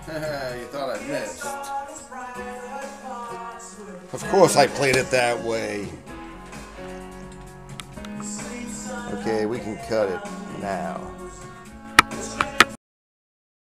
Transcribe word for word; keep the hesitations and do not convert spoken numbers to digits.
You thought I missed. Of course I played it that way. Okay, we can cut it now.